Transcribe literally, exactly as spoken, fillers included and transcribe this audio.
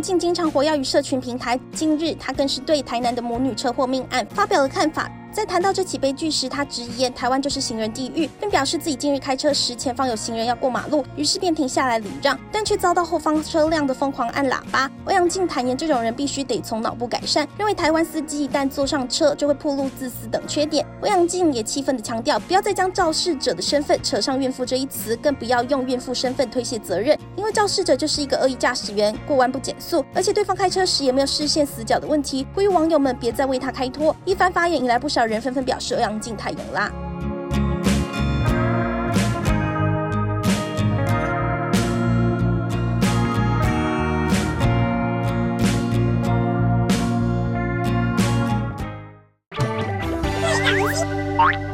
性经常活跃于社群平台，近日他更是对台南的母女车祸命案发表了看法。在谈到这起悲剧时，他直言台湾就是行人地狱，并表示自己近日开车时前方有行人要过马路，于是便停下来礼让，但却遭到后方车辆的疯狂按喇叭。欧阳靖坦言，这种人必须得从脑部改善，认为台湾司机一旦坐上车就会暴露自私等缺点。欧阳靖也气愤地强调，不要再将肇事者的身份扯上孕妇这一词，更不要用孕妇身份推卸责任，因为肇事者就是一个恶意驾驶员，过弯不减速，而且对方开车时也没有视线死角的问题，呼吁网友们别再为他开脱。一番发言引来不少人纷纷表示欧阳靖太勇啦。 Bye.